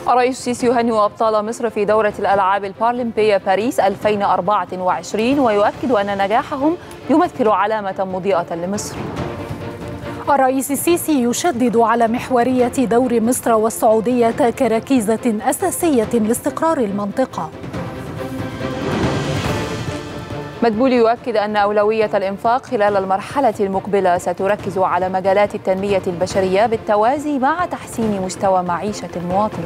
الرئيس السيسي يهنئ أبطال مصر في دورة الألعاب البارالمبية باريس 2024 ويؤكد أن نجاحهم يمثل علامة مضيئة لمصر. الرئيس السيسي يشدد على محورية دور مصر والسعودية كركيزة أساسية لاستقرار المنطقة. مدبولي يؤكد أن أولوية الإنفاق خلال المرحلة المقبلة ستركز على مجالات التنمية البشرية بالتوازي مع تحسين مستوى معيشة المواطن.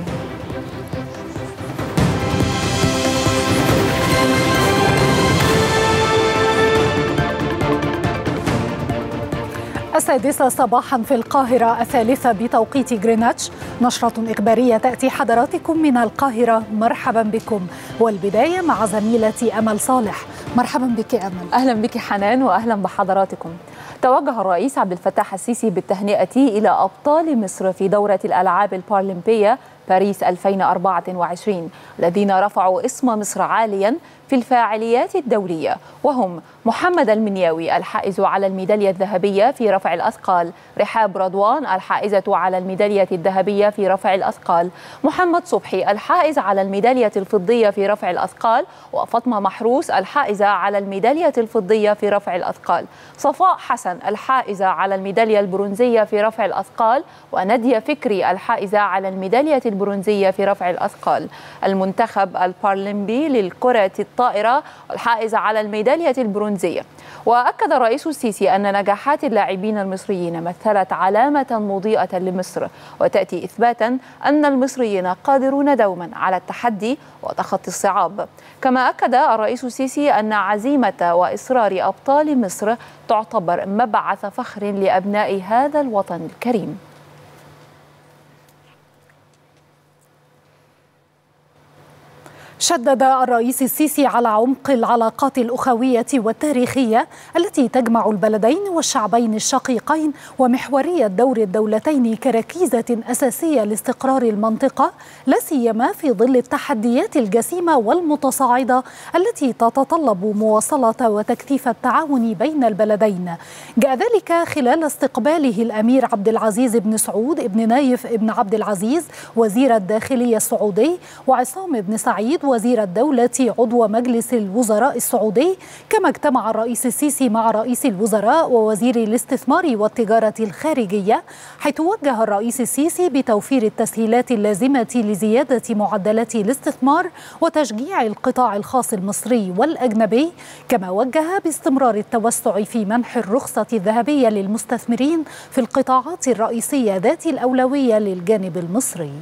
السادسة صباحا في القاهرة، الثالثة بتوقيت غرينتش. نشرة إخبارية تأتي حضراتكم من القاهرة. مرحبا بكم، والبداية مع زميلتي أمل صالح. مرحبا بك أمل. أهلا بك حنان وأهلا بحضراتكم. توجه الرئيس عبد الفتاح السيسي بالتهنئة إلى أبطال مصر في دورة الألعاب البارالمبية باريس 2024 الذين رفعوا اسم مصر عاليا في الفاعليات الدولية، وهم محمد المنياوي الحائز على الميدالية الذهبية في رفع الأثقال، رحاب رضوان الحائزة على الميدالية الذهبية في رفع الأثقال، محمد صبحي الحائز على الميدالية الفضية في رفع الأثقال، وفاطمة محروس الحائزة على الميدالية الفضية في رفع الأثقال، صفاء حسن الحائزة على الميدالية البرونزية في رفع الأثقال، ونادية فكري الحائزة على الميدالية البرونزية في رفع الأثقال. المنتخب البارالمبي للكرة الطائرة الحائزة على الميدالية البرونزية. وأكد الرئيس السيسي أن نجاحات اللاعبين المصريين مثلت علامة مضيئة لمصر، وتأتي إثباتا أن المصريين قادرون دوما على التحدي وتخطي الصعاب. كما أكد الرئيس السيسي أن عزيمة وإصرار أبطال مصر تعتبر مبعث فخر لأبناء هذا الوطن الكريم. شدد الرئيس السيسي على عمق العلاقات الأخوية والتاريخية التي تجمع البلدين والشعبين الشقيقين، ومحورية دور الدولتين كركيزة أساسية لاستقرار المنطقة، لا سيما في ظل التحديات الجسيمة والمتصاعدة التي تتطلب مواصلة وتكثيف التعاون بين البلدين. جاء ذلك خلال استقباله الأمير عبد العزيز بن سعود بن نايف بن عبد العزيز وزير الداخلية السعودي، وعصام بن سعيد وزير الدولة عضو مجلس الوزراء السعودي. كما اجتمع الرئيس السيسي مع رئيس الوزراء ووزير الاستثمار والتجارة الخارجية، حيث وجه الرئيس السيسي بتوفير التسهيلات اللازمة لزيادة معدلات الاستثمار وتشجيع القطاع الخاص المصري والأجنبي. كما وجه باستمرار التوسع في منح الرخصة الذهبية للمستثمرين في القطاعات الرئيسية ذات الأولوية للجانب المصري.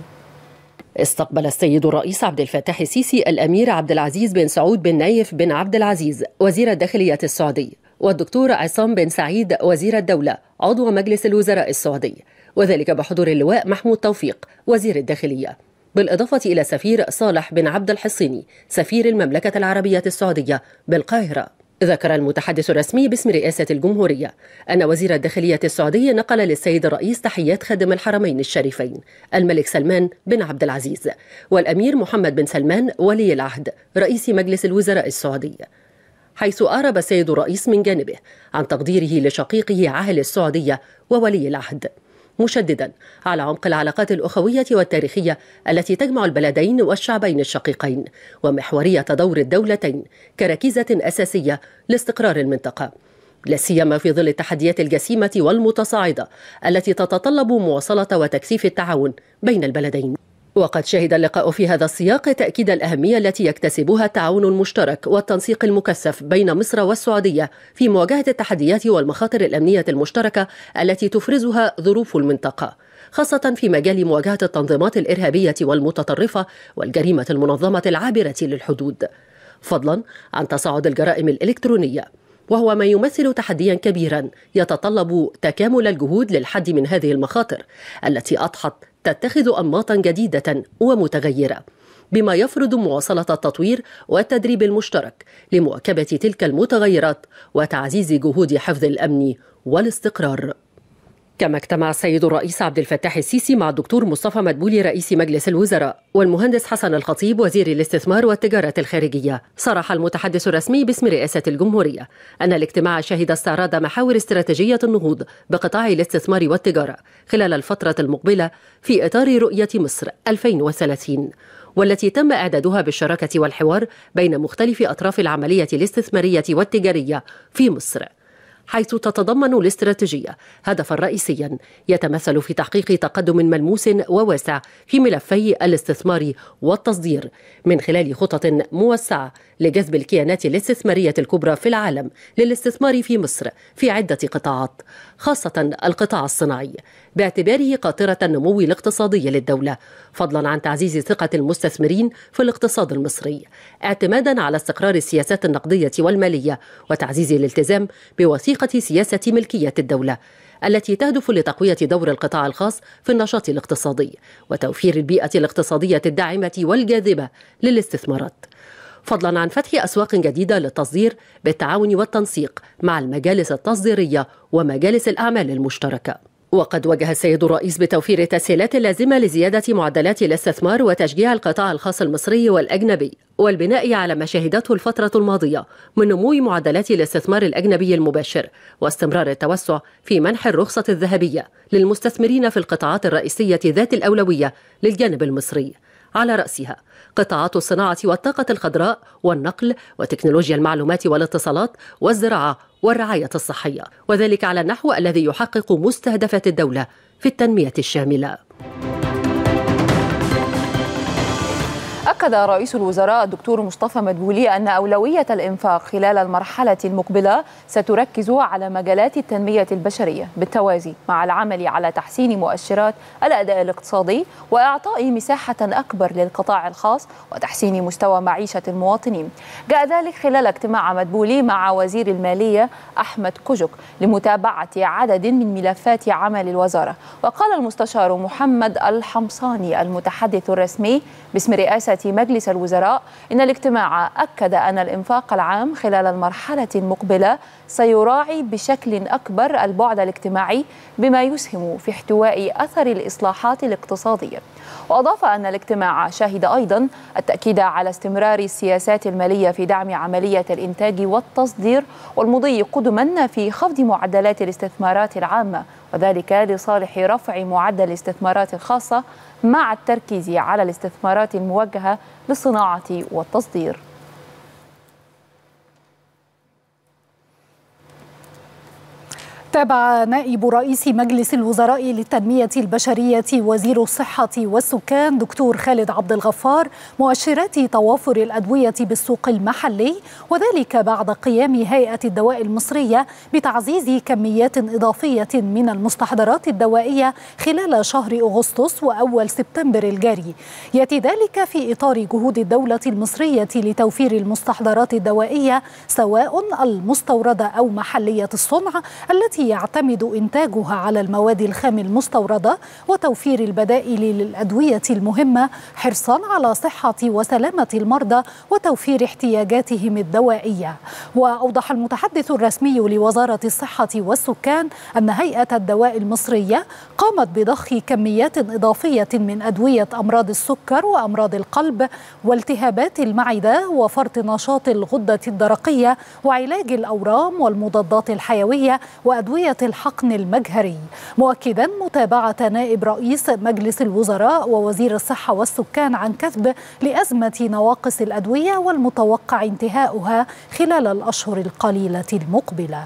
استقبل السيد الرئيس عبد الفتاح السيسي الأمير عبد العزيز بن سعود بن نايف بن عبد العزيز وزير الداخلية السعودي، والدكتور عصام بن سعيد وزير الدولة عضو مجلس الوزراء السعودي، وذلك بحضور اللواء محمود توفيق وزير الداخلية، بالإضافة إلى سفير صالح بن عبد الحصيني سفير المملكة العربية السعودية بالقاهرة. ذكر المتحدث الرسمي باسم رئاسة الجمهورية أن وزير الداخلية السعودي نقل للسيد الرئيس تحيات خادم الحرمين الشريفين الملك سلمان بن عبد العزيز والأمير محمد بن سلمان ولي العهد رئيس مجلس الوزراء السعودي، حيث أعرب السيد الرئيس من جانبه عن تقديره لشقيقه عاهل السعودية وولي العهد، مشددا على عمق العلاقات الأخوية والتاريخية التي تجمع البلدين والشعبين الشقيقين، ومحورية دور الدولتين كركيزة أساسية لاستقرار المنطقة، لا سيما في ظل التحديات الجسيمة والمتصاعدة التي تتطلب مواصلة وتكثيف التعاون بين البلدين. وقد شهد اللقاء في هذا السياق تأكيد الأهمية التي يكتسبها التعاون المشترك والتنسيق المكثف بين مصر والسعودية في مواجهة التحديات والمخاطر الأمنية المشتركة التي تفرزها ظروف المنطقة، خاصة في مجال مواجهة التنظيمات الإرهابية والمتطرفة والجريمة المنظمة العابرة للحدود، فضلا عن تصاعد الجرائم الإلكترونية، وهو ما يمثل تحديا كبيرا يتطلب تكامل الجهود للحد من هذه المخاطر التي أضحت تتخذ أنماطا جديدة ومتغيرة، بما يفرض مواصلة التطوير والتدريب المشترك لمواكبة تلك المتغيرات وتعزيز جهود حفظ الأمن والاستقرار. كما اجتمع السيد الرئيس عبد الفتاح السيسي مع الدكتور مصطفى مدبولي رئيس مجلس الوزراء والمهندس حسن الخطيب وزير الاستثمار والتجارة الخارجية. صرح المتحدث الرسمي باسم رئاسة الجمهورية أن الاجتماع شهد استعراض محاور استراتيجية النهوض بقطاع الاستثمار والتجارة خلال الفترة المقبلة في إطار رؤية مصر 2030، والتي تم إعدادها بالشراكة والحوار بين مختلف أطراف العملية الاستثمارية والتجارية في مصر، حيث تتضمن الاستراتيجية هدفا رئيسيا يتمثل في تحقيق تقدم ملموس وواسع في ملفي الاستثمار والتصدير من خلال خطط موسعة لجذب الكيانات الاستثمارية الكبرى في العالم للاستثمار في مصر في عدة قطاعات، خاصة القطاع الصناعي باعتباره قاطرة النمو الاقتصادي للدولة، فضلا عن تعزيز ثقة المستثمرين في الاقتصاد المصري اعتمادا على استقرار السياسات النقدية والمالية وتعزيز الالتزام بوثيقة سياسة ملكية الدولة التي تهدف لتقوية دور القطاع الخاص في النشاط الاقتصادي وتوفير البيئة الاقتصادية الداعمة والجاذبة للاستثمارات، فضلا عن فتح أسواق جديدة للتصدير بالتعاون والتنسيق مع المجالس التصديرية ومجالس الأعمال المشتركة. وقد وجه السيد الرئيس بتوفير التسهيلات اللازمة لزيادة معدلات الاستثمار وتشجيع القطاع الخاص المصري والأجنبي، والبناء على ما شهدته الفترة الماضية من نمو معدلات الاستثمار الأجنبي المباشر واستمرار التوسع في منح الرخصة الذهبية للمستثمرين في القطاعات الرئيسية ذات الأولوية للجانب المصري، على رأسها قطاعات الصناعة والطاقة الخضراء والنقل وتكنولوجيا المعلومات والاتصالات والزراعة والرعاية الصحية، وذلك على النحو الذي يحقق مستهدفات الدولة في التنمية الشاملة. أكد رئيس الوزراء الدكتور مصطفى مدبولي أن أولوية الإنفاق خلال المرحلة المقبلة ستركز على مجالات التنمية البشرية بالتوازي مع العمل على تحسين مؤشرات الأداء الاقتصادي وإعطاء مساحة أكبر للقطاع الخاص وتحسين مستوى معيشة المواطنين. جاء ذلك خلال اجتماع مدبولي مع وزير المالية أحمد كوجك لمتابعة عدد من ملفات عمل الوزارة. وقال المستشار محمد الحمصاني المتحدث الرسمي باسم رئاسة مجلس الوزراء إن الاجتماع أكد أن الإنفاق العام خلال المرحلة المقبلة سيراعي بشكل أكبر البعد الاجتماعي بما يسهم في احتواء أثر الإصلاحات الاقتصادية. وأضاف أن الاجتماع شهد أيضا التأكيد على استمرار السياسات المالية في دعم عملية الإنتاج والتصدير والمضي قدما في خفض معدلات الاستثمارات العامة، وذلك لصالح رفع معدل الاستثمارات الخاصة مع التركيز على الاستثمارات الموجهة للصناعة والتصدير. تابع نائب رئيس مجلس الوزراء للتنمية البشرية وزير الصحة والسكان دكتور خالد عبد الغفار مؤشرات توافر الأدوية بالسوق المحلي، وذلك بعد قيام هيئة الدواء المصرية بتعزيز كميات إضافية من المستحضرات الدوائية خلال شهر أغسطس وأول سبتمبر الجاري. يأتي ذلك في إطار جهود الدولة المصرية لتوفير المستحضرات الدوائية سواء المستوردة أو محلية الصنع التي يعتمد إنتاجها على المواد الخام المستوردة، وتوفير البدائل للأدوية المهمة حرصا على صحة وسلامة المرضى وتوفير احتياجاتهم الدوائية. وأوضح المتحدث الرسمي لوزارة الصحة والسكان أن هيئة الدواء المصرية قامت بضخ كميات إضافية من أدوية أمراض السكر وأمراض القلب والتهابات المعدة وفرط نشاط الغدة الدرقية وعلاج الأورام والمضادات الحيوية وأدوية الحقن المجهري، مؤكدا متابعة نائب رئيس مجلس الوزراء ووزير الصحة والسكان عن كثب لأزمة نواقص الأدوية والمتوقع انتهاؤها خلال الأشهر القليلة المقبلة.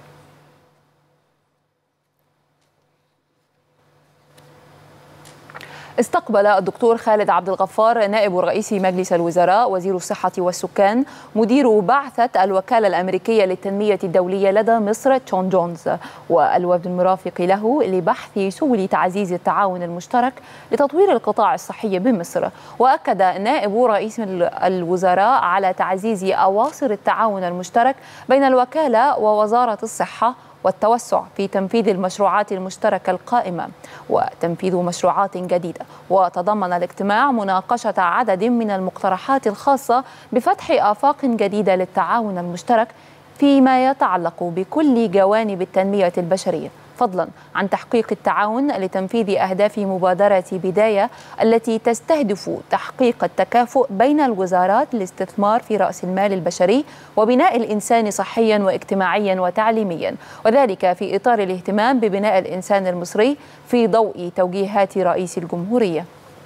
استقبل الدكتور خالد عبد الغفار نائب رئيس مجلس الوزراء وزير الصحة والسكان مدير بعثة الوكالة الأمريكية للتنمية الدولية لدى مصر تشون جونز والوفد المرافق له لبحث سبل تعزيز التعاون المشترك لتطوير القطاع الصحي بمصر. وأكد نائب رئيس الوزراء على تعزيز أواصر التعاون المشترك بين الوكالة ووزارة الصحة والتوسع في تنفيذ المشروعات المشتركة القائمة وتنفيذ مشروعات جديدة. وتضمن الاجتماع مناقشة عدد من المقترحات الخاصة بفتح آفاق جديدة للتعاون المشترك فيما يتعلق بكل جوانب التنمية البشرية، فضلا عن تحقيق التعاون لتنفيذ أهداف مبادرة بداية التي تستهدف تحقيق التكافؤ بين الوزارات للاستثمار في رأس المال البشري وبناء الإنسان صحيا واجتماعيا وتعليميا، وذلك في إطار الاهتمام ببناء الإنسان المصري في ضوء توجيهات رئيس الجمهورية.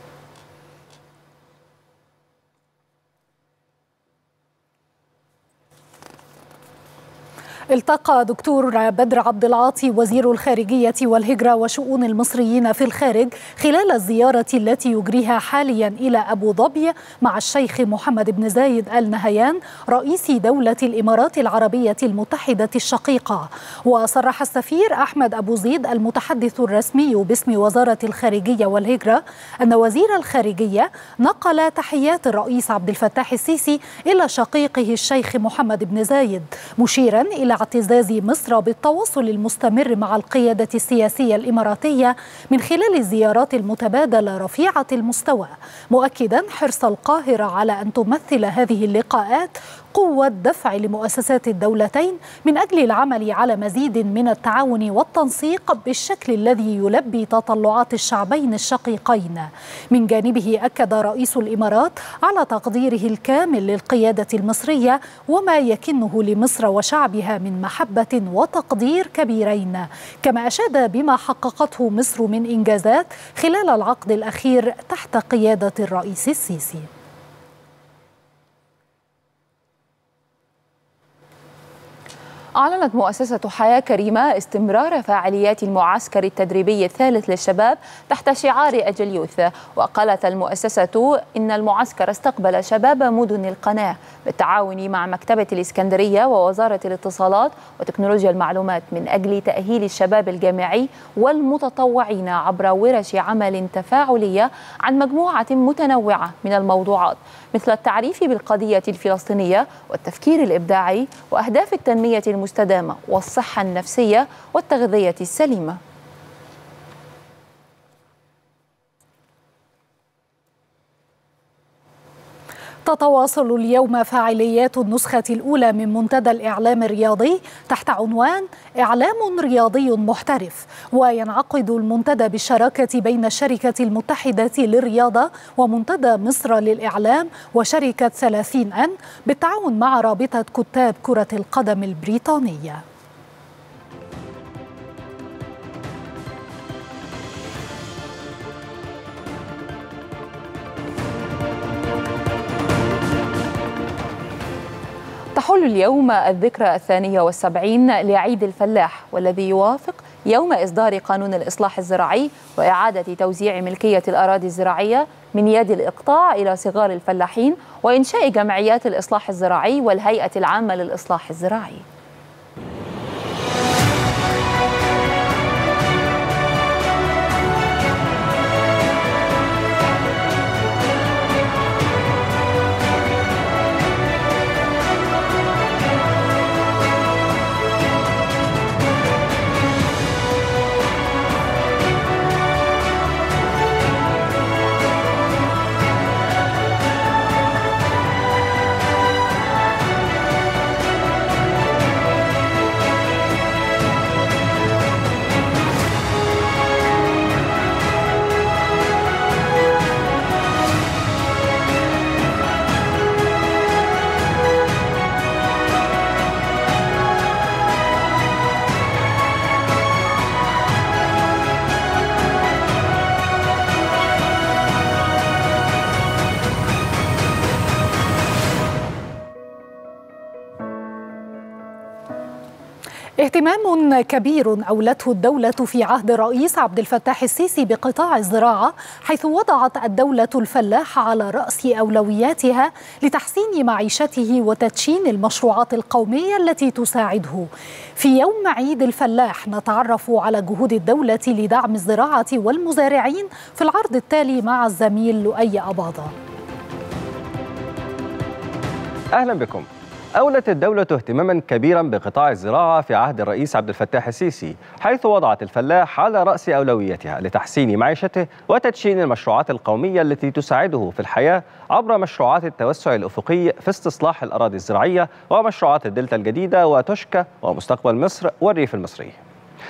التقى دكتور بدر عبد العاطي وزير الخارجية والهجرة وشؤون المصريين في الخارج خلال الزيارة التي يجريها حاليا إلى أبو ظبي مع الشيخ محمد بن زايد آل نهيان رئيس دولة الإمارات العربية المتحدة الشقيقة. وصرح السفير أحمد أبو زيد المتحدث الرسمي باسم وزارة الخارجية والهجرة أن وزير الخارجية نقل تحيات الرئيس عبد الفتاح السيسي إلى شقيقه الشيخ محمد بن زايد، مشيرا إلى اعتزاز مصر بالتواصل المستمر مع القيادة السياسية الإماراتية من خلال الزيارات المتبادلة رفيعة المستوى، مؤكدا حرص القاهرة على أن تمثل هذه اللقاءات قوة دفع لمؤسسات الدولتين من أجل العمل على مزيد من التعاون والتنسيق بالشكل الذي يلبي تطلعات الشعبين الشقيقين. من جانبه أكد رئيس الإمارات على تقديره الكامل للقيادة المصرية وما يكنه لمصر وشعبها من محبة وتقدير كبيرين، كما أشاد بما حققته مصر من إنجازات خلال العقد الأخير تحت قيادة الرئيس السيسي. أعلنت مؤسسة حياة كريمة استمرار فعاليات المعسكر التدريبي الثالث للشباب تحت شعار أجل يوث. وقالت المؤسسة إن المعسكر استقبل شباب مدن القناة بالتعاون مع مكتبة الإسكندرية ووزارة الاتصالات وتكنولوجيا المعلومات من أجل تأهيل الشباب الجامعي والمتطوعين عبر ورش عمل تفاعلية عن مجموعة متنوعة من الموضوعات، مثل التعريف بالقضية الفلسطينية والتفكير الإبداعي وأهداف التنمية المستدامة والصحة النفسية والتغذية السليمة. تتواصل اليوم فعاليات النسخة الأولى من منتدى الإعلام الرياضي تحت عنوان إعلام رياضي محترف، وينعقد المنتدى بالشراكة بين الشركة المتحدة للرياضة ومنتدى مصر للإعلام وشركة 30N بالتعاون مع رابطة كتاب كرة القدم البريطانية. تحل اليوم الذكرى 72 لعيد الفلاح، والذي يوافق يوم إصدار قانون الإصلاح الزراعي وإعادة توزيع ملكية الأراضي الزراعية من يد الإقطاع إلى صغار الفلاحين وإنشاء جمعيات الإصلاح الزراعي والهيئة العامة للإصلاح الزراعي. اهتمام كبير أولته الدولة في عهد الرئيس عبد الفتاح السيسي بقطاع الزراعة، حيث وضعت الدولة الفلاح على رأس أولوياتها لتحسين معيشته وتدشين المشروعات القومية التي تساعده. في يوم عيد الفلاح نتعرف على جهود الدولة لدعم الزراعة والمزارعين في العرض التالي مع الزميل لؤي أباضة. أهلا بكم. أولت الدولة اهتماما كبيرا بقطاع الزراعة في عهد الرئيس عبد الفتاح السيسي، حيث وضعت الفلاح على رأس أولوياتها لتحسين معيشته وتدشين المشروعات القومية التي تساعده في الحياة عبر مشروعات التوسع الأفقي في استصلاح الأراضي الزراعية ومشروعات الدلتا الجديدة وتوشكا ومستقبل مصر والريف المصري.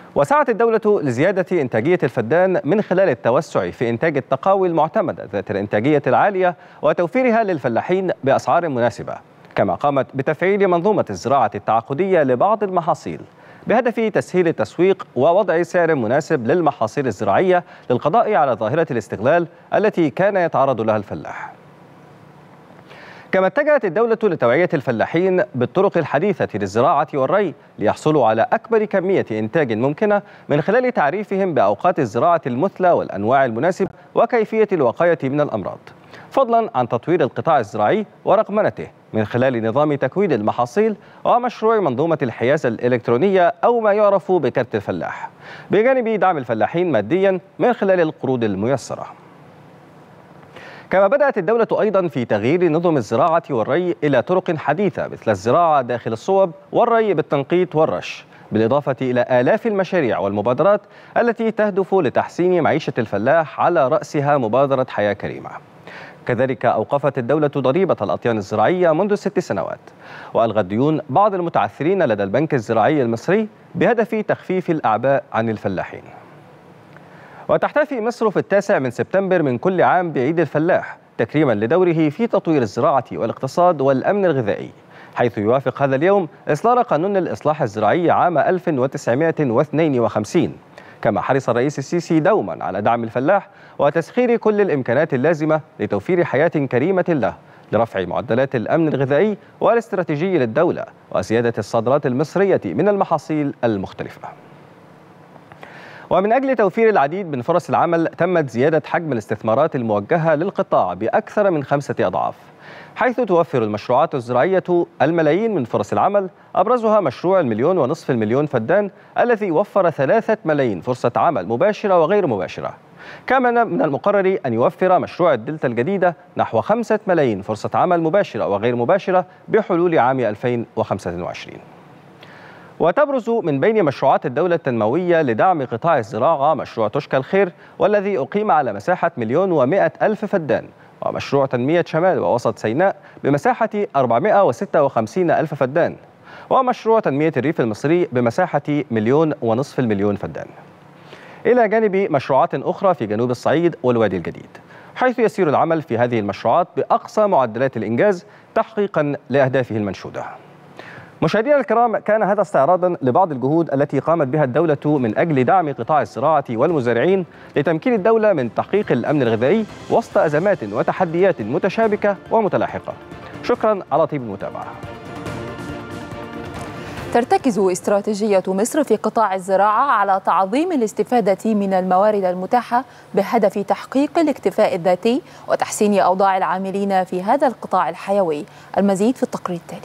وسعت الدولة لزيادة إنتاجية الفدان من خلال التوسع في إنتاج التقاوي المعتمدة ذات الإنتاجية العالية وتوفيرها للفلاحين بأسعار مناسبة، كما قامت بتفعيل منظومة الزراعة التعاقدية لبعض المحاصيل بهدف تسهيل التسويق ووضع سعر مناسب للمحاصيل الزراعية للقضاء على ظاهرة الاستغلال التي كان يتعرض لها الفلاح. كما اتجهت الدولة لتوعية الفلاحين بالطرق الحديثة للزراعة والري ليحصلوا على أكبر كمية إنتاج ممكنة من خلال تعريفهم بأوقات الزراعة المثلى والأنواع المناسبة وكيفية الوقاية من الأمراض، فضلا عن تطوير القطاع الزراعي ورقمنته من خلال نظام تكوين المحاصيل ومشروع منظومة الحيازة الإلكترونية أو ما يعرف بكارت الفلاح، بجانب دعم الفلاحين ماديا من خلال القروض الميسرة. كما بدأت الدولة أيضا في تغيير نظم الزراعة والري إلى طرق حديثة مثل الزراعة داخل الصوب والري بالتنقيط والرش، بالإضافة إلى آلاف المشاريع والمبادرات التي تهدف لتحسين معيشة الفلاح على رأسها مبادرة حياة كريمة. كذلك أوقفت الدولة ضريبة الأطيان الزراعية منذ 6 سنوات، وألغت ديون بعض المتعثرين لدى البنك الزراعي المصري بهدف تخفيف الأعباء عن الفلاحين. وتحتفي مصر في 9 سبتمبر من كل عام بعيد الفلاح تكريما لدوره في تطوير الزراعة والاقتصاد والأمن الغذائي، حيث يوافق هذا اليوم إصدار قانون الإصلاح الزراعي عام 1952. كما حرص الرئيس السيسي دوما على دعم الفلاح وتسخير كل الإمكانات اللازمة لتوفير حياة كريمة له، لرفع معدلات الأمن الغذائي والاستراتيجي للدولة وزيادة الصادرات المصرية من المحاصيل المختلفة. ومن أجل توفير العديد من فرص العمل تمت زيادة حجم الاستثمارات الموجهة للقطاع بأكثر من 5 أضعاف، حيث توفر المشروعات الزراعية الملايين من فرص العمل، أبرزها مشروع 1.5 مليون فدان الذي وفر 3 ملايين فرصة عمل مباشرة وغير مباشرة. كما من المقرر أن يوفر مشروع الدلتا الجديدة نحو 5 ملايين فرصة عمل مباشرة وغير مباشرة بحلول عام 2025. وتبرز من بين مشروعات الدولة التنموية لدعم قطاع الزراعة مشروع تشكى الخير، والذي أقيم على مساحة 1,100,000 فدان، ومشروع تنمية شمال ووسط سيناء بمساحة 456,000 فدان، ومشروع تنمية الريف المصري بمساحة 1.5 مليون فدان، إلى جانب مشروعات أخرى في جنوب الصعيد والوادي الجديد، حيث يسير العمل في هذه المشروعات بأقصى معدلات الإنجاز تحقيقا لأهدافه المنشودة. مشاهدينا الكرام، كان هذا استعراضا لبعض الجهود التي قامت بها الدولة من أجل دعم قطاع الزراعة والمزارعين لتمكين الدولة من تحقيق الأمن الغذائي وسط أزمات وتحديات متشابكة ومتلاحقة. شكرا على طيب المتابعة. ترتكز استراتيجية مصر في قطاع الزراعة على تعظيم الاستفادة من الموارد المتاحة بهدف تحقيق الاكتفاء الذاتي وتحسين أوضاع العاملين في هذا القطاع الحيوي. المزيد في التقرير التالي.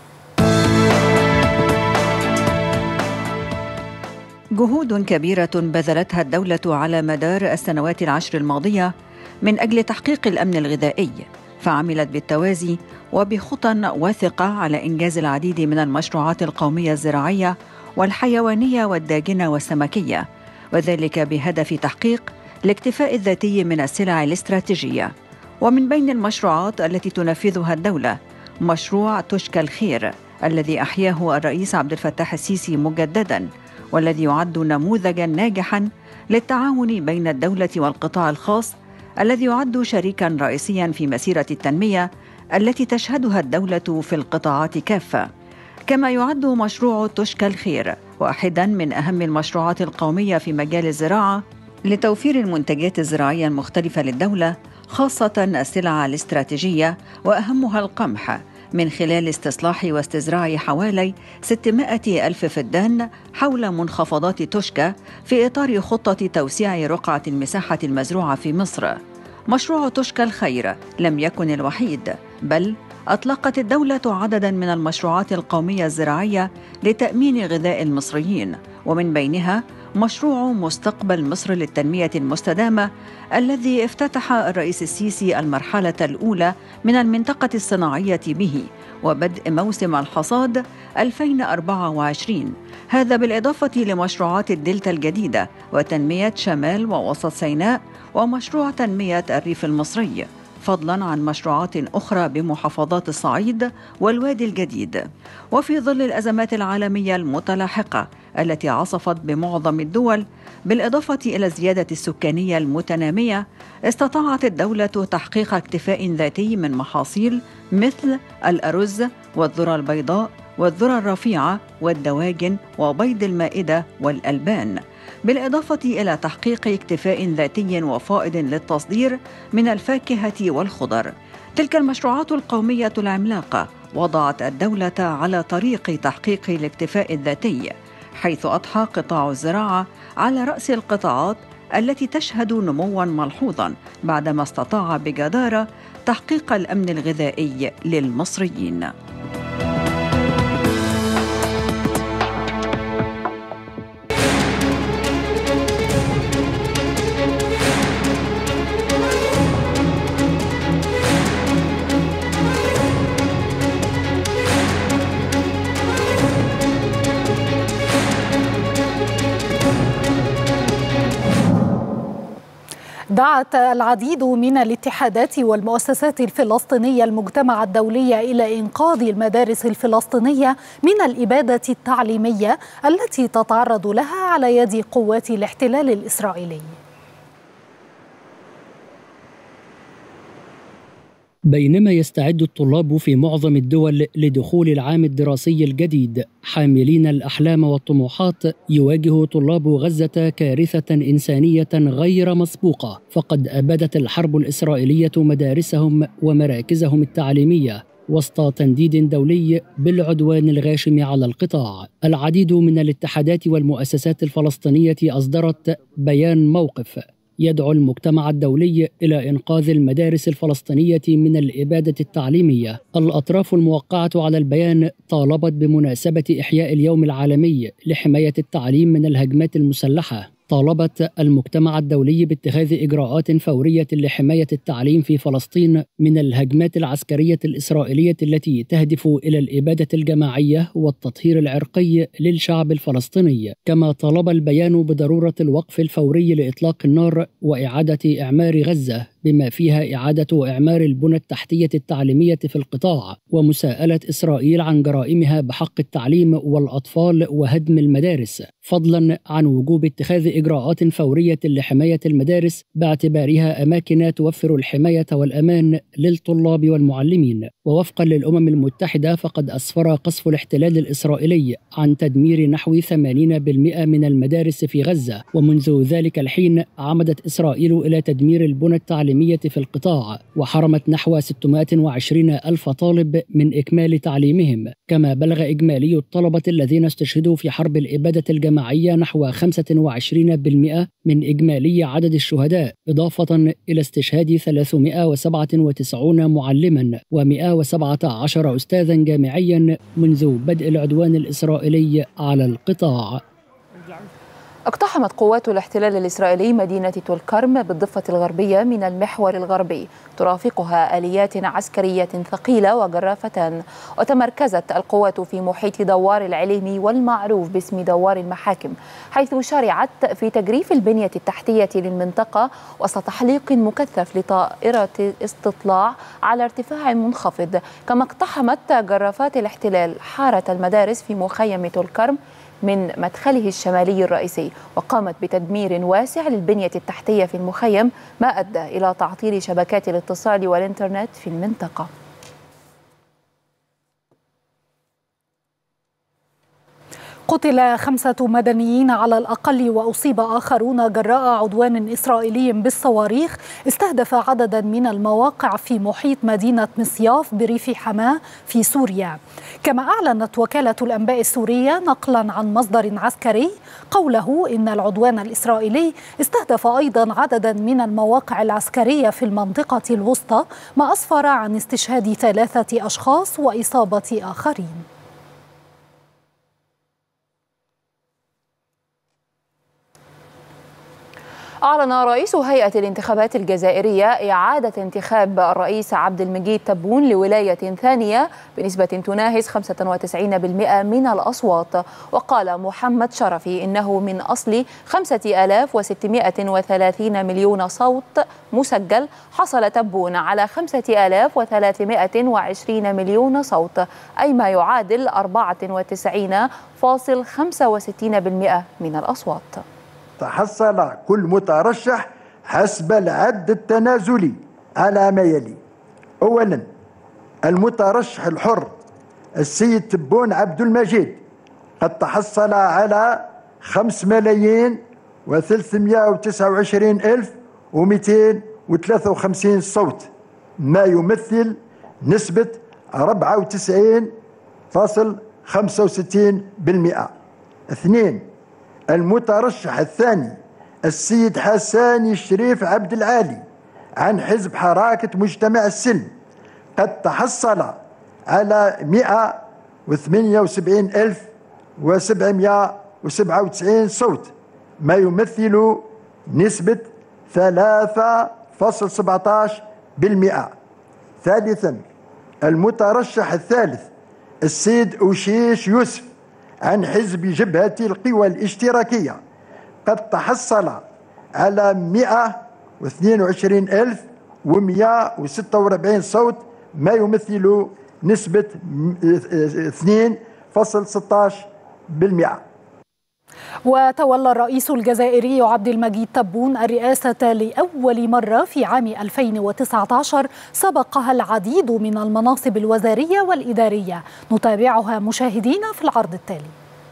جهود كبيرة بذلتها الدولة على مدار السنوات العشر الماضية من أجل تحقيق الأمن الغذائي، فعملت بالتوازي وبخطى واثقة على إنجاز العديد من المشروعات القومية الزراعية والحيوانية والداجنة والسمكية، وذلك بهدف تحقيق الاكتفاء الذاتي من السلع الاستراتيجية. ومن بين المشروعات التي تنفذها الدولة مشروع تشكى الخير الذي أحياه الرئيس عبد الفتاح السيسي مجدداً، والذي يعد نموذجاً ناجحاً للتعاون بين الدولة والقطاع الخاص الذي يعد شريكاً رئيسياً في مسيرة التنمية التي تشهدها الدولة في القطاعات كافة. كما يعد مشروع تشكى الخير واحداً من أهم المشروعات القومية في مجال الزراعة لتوفير المنتجات الزراعية المختلفة للدولة، خاصة السلع الاستراتيجية وأهمها القمح، من خلال استصلاح واستزراع حوالي 600,000 فدان حول منخفضات تشكى في إطار خطة توسيع رقعة المساحة المزروعة في مصر. مشروع تشكى الخير لم يكن الوحيد، بل أطلقت الدولة عدداً من المشروعات القومية الزراعية لتأمين غذاء المصريين، ومن بينها مشروع مستقبل مصر للتنمية المستدامة الذي افتتح الرئيس السيسي المرحلة الأولى من المنطقة الصناعية به وبدء موسم الحصاد 2024. هذا بالإضافة لمشروعات الدلتا الجديدة وتنمية شمال ووسط سيناء ومشروع تنمية الريف المصري. فضلا عن مشروعات أخرى بمحافظات الصعيد والوادي الجديد. وفي ظل الأزمات العالمية المتلاحقة التي عصفت بمعظم الدول بالإضافة إلى الزيادة السكانية المتنامية، استطاعت الدولة تحقيق اكتفاء ذاتي من محاصيل مثل الأرز والذرة البيضاء والذرة الرفيعة والدواجن وبيض المائدة والألبان، بالإضافة إلى تحقيق اكتفاء ذاتي وفائض للتصدير من الفاكهة والخضر. تلك المشروعات القومية العملاقة وضعت الدولة على طريق تحقيق الاكتفاء الذاتي، حيث أضحى قطاع الزراعة على رأس القطاعات التي تشهد نمواً ملحوظاً بعدما استطاع بجدارة تحقيق الأمن الغذائي للمصريين. دعت العديد من الاتحادات والمؤسسات الفلسطينية المجتمع الدولي إلى إنقاذ المدارس الفلسطينية من الإبادة التعليمية التي تتعرض لها على يد قوات الاحتلال الإسرائيلي. بينما يستعد الطلاب في معظم الدول لدخول العام الدراسي الجديد حاملين الأحلام والطموحات، يواجه طلاب غزة كارثة إنسانية غير مسبوقة، فقد أبادت الحرب الإسرائيلية مدارسهم ومراكزهم التعليمية وسط تنديد دولي بالعدوان الغاشم على القطاع. العديد من الاتحادات والمؤسسات الفلسطينية أصدرت بيان موقف يدعو المجتمع الدولي إلى إنقاذ المدارس الفلسطينية من الإبادة التعليمية. الأطراف الموقعة على البيان طالبت بمناسبة إحياء اليوم العالمي لحماية التعليم من الهجمات المسلحة، طالبت المجتمع الدولي باتخاذ إجراءات فورية لحماية التعليم في فلسطين من الهجمات العسكرية الإسرائيلية التي تهدف إلى الإبادة الجماعية والتطهير العرقي للشعب الفلسطيني. كما طالب البيان بضرورة الوقف الفوري لإطلاق النار وإعادة إعمار غزة، بما فيها إعادة إعمار البنى التحتية التعليمية في القطاع، ومساءلة إسرائيل عن جرائمها بحق التعليم والأطفال وهدم المدارس، فضلا عن وجوب اتخاذ إجراءات فورية لحماية المدارس باعتبارها أماكن توفر الحماية والأمان للطلاب والمعلمين. ووفقا للأمم المتحدة، فقد أسفر قصف الاحتلال الإسرائيلي عن تدمير نحو 80% من المدارس في غزة، ومنذ ذلك الحين عمدت إسرائيل إلى تدمير البنى التعليمية في القطاع، وحرمت نحو 620 ألف طالب من إكمال تعليمهم. كما بلغ إجمالي الطلبة الذين استشهدوا في حرب الإبادة الجماعية نحو 25% من إجمالي عدد الشهداء، إضافة إلى استشهاد 397 معلما و117 أستاذا جامعيا منذ بدء العدوان الإسرائيلي على القطاع. اقتحمت قوات الاحتلال الإسرائيلي مدينة طول كرم بالضفة الغربية من المحور الغربي، ترافقها آليات عسكرية ثقيلة وجرافتان. وتمركزت القوات في محيط دوار العليمي والمعروف باسم دوار المحاكم، حيث شرعت في تجريف البنية التحتية للمنطقة وسط تحليق مكثف لطائرة استطلاع على ارتفاع منخفض. كما اقتحمت جرافات الاحتلال حارة المدارس في مخيم طول كرم من مدخله الشمالي الرئيسي، وقامت بتدمير واسع للبنية التحتية في المخيم، ما أدى إلى تعطيل شبكات الاتصال والإنترنت في المنطقة. قتل 5 مدنيين على الأقل وأصيب آخرون جراء عدوان إسرائيلي بالصواريخ استهدف عددا من المواقع في محيط مدينة مصياف بريف حماة في سوريا. كما أعلنت وكالة الأنباء السورية نقلا عن مصدر عسكري قوله إن العدوان الإسرائيلي استهدف أيضا عددا من المواقع العسكرية في المنطقة الوسطى، ما أسفر عن استشهاد 3 أشخاص وإصابة آخرين. أعلن رئيس هيئة الانتخابات الجزائرية إعادة انتخاب الرئيس عبد المجيد تبون لولاية ثانية بنسبة تناهز 95% من الأصوات. وقال محمد شرفي إنه من أصل 5630 مليون صوت مسجل، حصل تبون على 5320 مليون صوت، أي ما يعادل 94.65% من الأصوات. تحصل كل مترشح حسب العد التنازلي على ما يلي: أولا، المترشح الحر السيد تبون عبد المجيد قد تحصل على 5,329,253 صوت، ما يمثل نسبة 94.65%. اثنين، المترشح الثاني السيد حسان الشريف عبد العالي عن حزب حركة مجتمع السلم قد تحصل على 178,797 صوت، ما يمثل نسبة 3.17%. ثالثا، المترشح الثالث السيد أوشيش يوسف عن حزب جبهة القوى الاشتراكية قد تحصل على 122,146 صوت، ما يمثل نسبة 2.16%. وتولى الرئيس الجزائري عبد المجيد تبون الرئاسة لأول مرة في عام 2019، سبقها العديد من المناصب الوزارية والإدارية. نتابعها مشاهدينا في العرض التالي.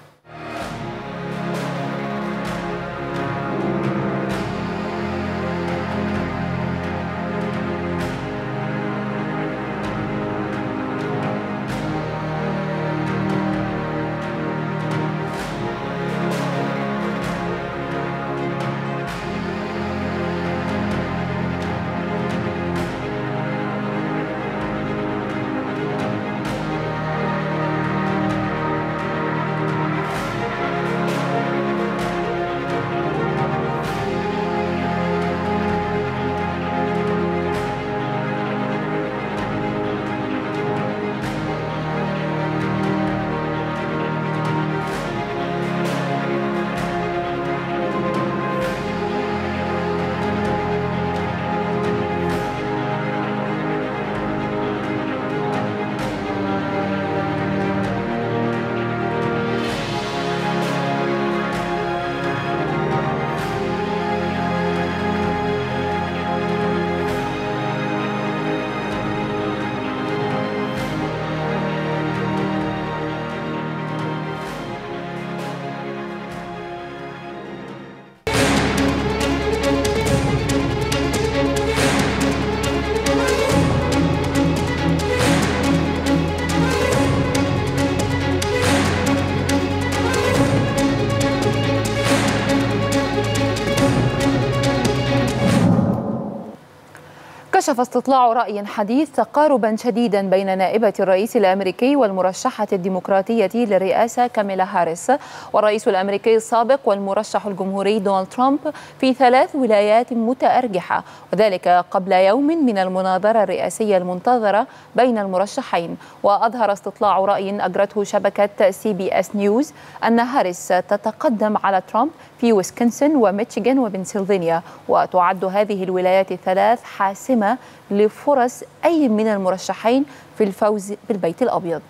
كشف استطلاع رأي حديث تقاربا شديدا بين نائبة الرئيس الأمريكي والمرشحة الديمقراطية للرئاسة كاميلا هاريس والرئيس الأمريكي السابق والمرشح الجمهوري دونالد ترامب في 3 ولايات متأرجحة، وذلك قبل يوم من المناظرة الرئاسية المنتظرة بين المرشحين. وأظهر استطلاع رأي أجرته شبكة CBS نيوز أن هاريس تتقدم على ترامب في ويسكنسن وميشيغان وبنسلفانيا، وتعد هذه الولايات الثلاث حاسمة لفرص أي من المرشحين في الفوز بالبيت الأبيض.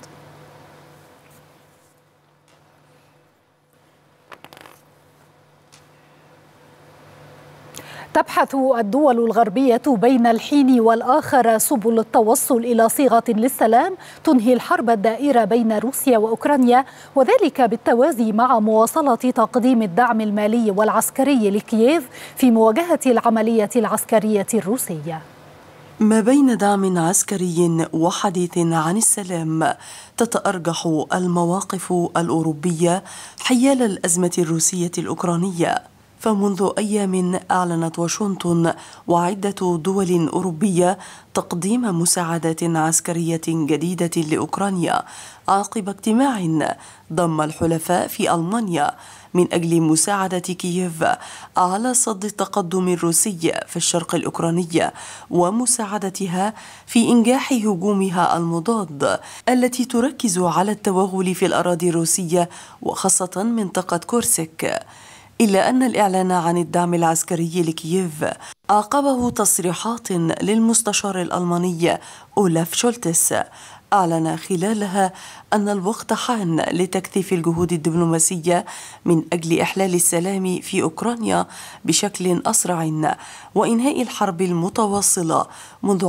تبحث الدول الغربية بين الحين والآخر سبل التوصل إلى صيغة للسلام تنهي الحرب الدائرة بين روسيا وأوكرانيا، وذلك بالتوازي مع مواصلة تقديم الدعم المالي والعسكري لكييف في مواجهة العملية العسكرية الروسية. ما بين دعم عسكري وحديث عن السلام، تتأرجح المواقف الأوروبية حيال الأزمة الروسية الأوكرانية، فمنذ أيام أعلنت واشنطن وعدة دول أوروبية تقديم مساعدات عسكرية جديدة لأوكرانيا عقب اجتماع ضم الحلفاء في ألمانيا من أجل مساعدة كييف على صد التقدم الروسي في الشرق الأوكراني ومساعدتها في إنجاح هجومها المضاد التي تركز على التوغل في الأراضي الروسية وخاصة منطقة كورسك. إلا أن الإعلان عن الدعم العسكري لكييف عقبه تصريحات للمستشار الألماني أولاف شولتس أعلن خلالها أن الوقت حان لتكثيف الجهود الدبلوماسية من أجل إحلال السلام في أوكرانيا بشكل أسرع وإنهاء الحرب المتواصلة منذ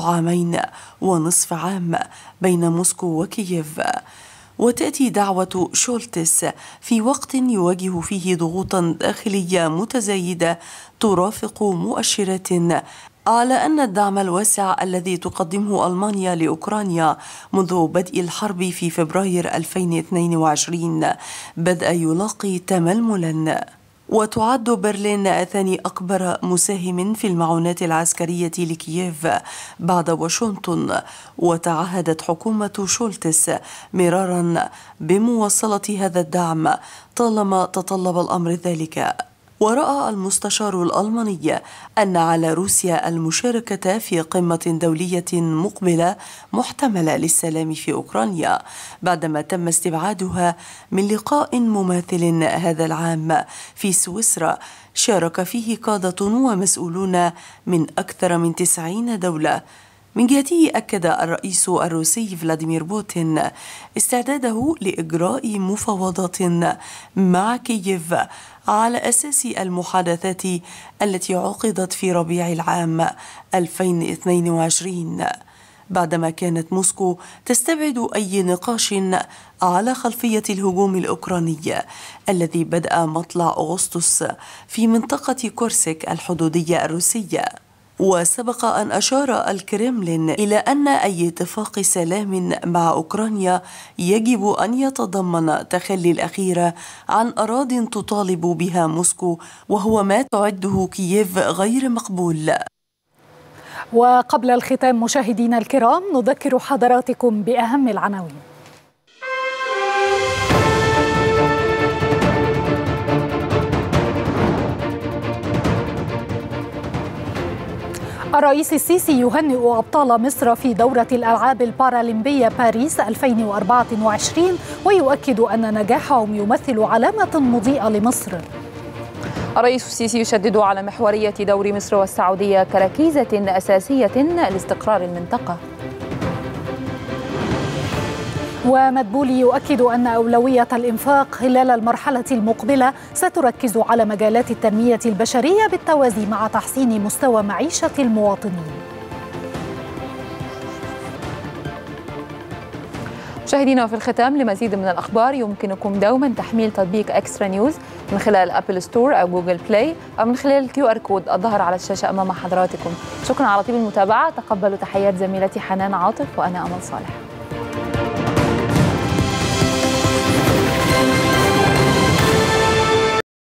2.5 عام بين موسكو وكييف. وتأتي دعوة شولتس في وقت يواجه فيه ضغوطا داخلية متزايدة ترافق مؤشرات على أن الدعم الواسع الذي تقدمه ألمانيا لأوكرانيا منذ بدء الحرب في فبراير 2022 بدأ يلاقي تململا. وتعد برلين ثاني أكبر مساهم في المعونات العسكرية لكييف بعد واشنطن، وتعهدت حكومة شولتس مرارا بمواصلة هذا الدعم طالما تطلب الأمر ذلك. ورأى المستشار الألماني أن على روسيا المشاركة في قمة دولية مقبلة محتملة للسلام في أوكرانيا بعدما تم استبعادها من لقاء مماثل هذا العام في سويسرا شارك فيه قادة ومسؤولون من أكثر من 90 دولة. من جهته أكد الرئيس الروسي فلاديمير بوتين استعداده لإجراء مفاوضات مع كييف على أساس المحادثات التي عقدت في ربيع العام 2022 بعدما كانت موسكو تستبعد أي نقاش على خلفية الهجوم الأوكراني الذي بدأ مطلع أغسطس في منطقة كورسك الحدودية الروسية. وسبق أن أشار الكرملين إلى أن أي اتفاق سلام مع أوكرانيا يجب أن يتضمن تخلي الأخير عن أراضٍ تطالب بها موسكو، وهو ما تعده كييف غير مقبول. وقبل الختام مشاهدينا الكرام نذكر حضراتكم بأهم العناوين. الرئيس السيسي يهنئ أبطال مصر في دورة الألعاب البارالمبية باريس 2024 ويؤكد أن نجاحهم يمثل علامة مضيئة لمصر. الرئيس السيسي يشدد على محورية دور مصر والسعودية كركيزة أساسية لاستقرار المنطقة. ومدبولي يؤكد أن أولوية الإنفاق خلال المرحلة المقبلة ستركز على مجالات التنمية البشرية بالتوازي مع تحسين مستوى معيشة المواطنين. مشاهدينا وفي الختام لمزيد من الأخبار يمكنكم دوما تحميل تطبيق إكسترا نيوز من خلال أبل ستور أو جوجل بلاي أو من خلال الQR كود الظاهر على الشاشة أمام حضراتكم. شكرا على طيب المتابعة. تقبلوا تحيات زميلتي حنان عاطف وأنا أمل صالح.